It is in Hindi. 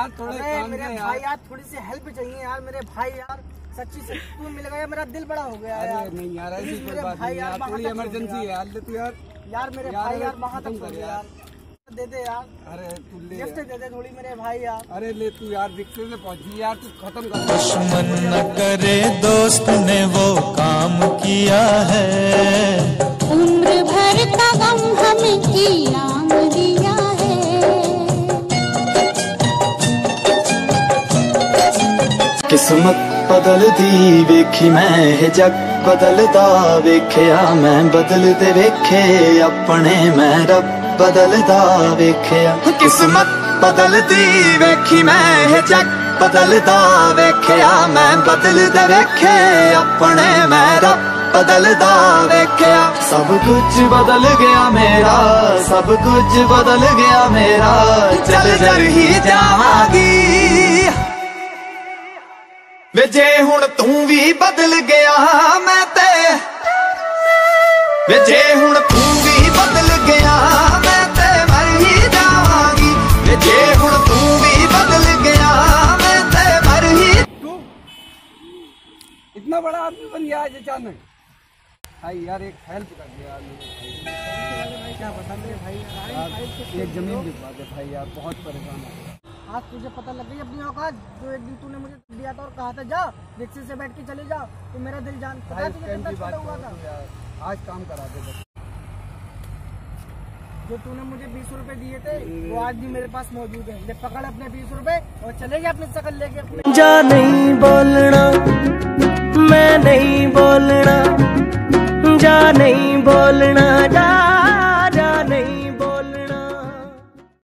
यार थोड़े काम मेरे भाई यार थोड़ी सी हेल्प चाहिए यार मेरे भाई यार, सच्ची से तू मिल गया मेरा दिल बड़ा हो गया यार। नहीं यार ऐसी कोई बात नहीं यार, थोड़ी इमरजेंसी है यार, ले तू यार। यार मेरे भाई यार वहाँ तक कर यार, दे दे यार। अरे तू ले गिफ्ट दे दे थोड़ी मेरे भाई यार। अरे ले तू यार, रिक्शे से पहुंची यार, तू खत्म कर। दुश्मन न करे दोस्त ने वो काम किया है, उम्र भर का गम हमें इनाम दिया है। किस्मत बदलदी वेखी मैं जग बदलदा वेख्या मैं, बदलदे वेखे अपने मैं रब बदलदा वेख्या। किस्मत बदलदी वेखी मैं जग बदलदा वेख्या मैं, बदलदे वेखे अपने मैं रब बदलदा वेख्या। सब कुछ बदल गया मेरा, सब कुछ बदल गया मेरा, चल जर ही जावांगी वे जे हुण तू भी बदल गया मैं ते, वे जे हुण तू भी बदल गया मैं ते मर ही जावांगी, वे जे हुण तू भी बदल गया मैं ते मर ही। तू इतना बड़ा आदमी बन गया आज अचानक। भाई यार एक हेल्प कर दिया यार मेरे भाई। क्या बता मेरे भाई यार एक जमीन दिखवा दे भाई यार, बहुत परेशान है। आज तुझे पता लग गई अपनी औकात, जो एक दिन तूने मुझे दिया था और कहा था जा रिक्शे से बैठ के चले जा, तो मेरा दिल जान पता है तुझे कितना छोटा हुआ था। आज काम करा दे बस। जो तूने मुझे 20 रुपए दिए थे वो आज भी मेरे पास मौजूद है, ले पकड़ अपने 20 रुपए और चले जा अपनी शकल लेके अपने। जा नहीं बोलना मैं नहीं बोलना, जा नहीं बोलना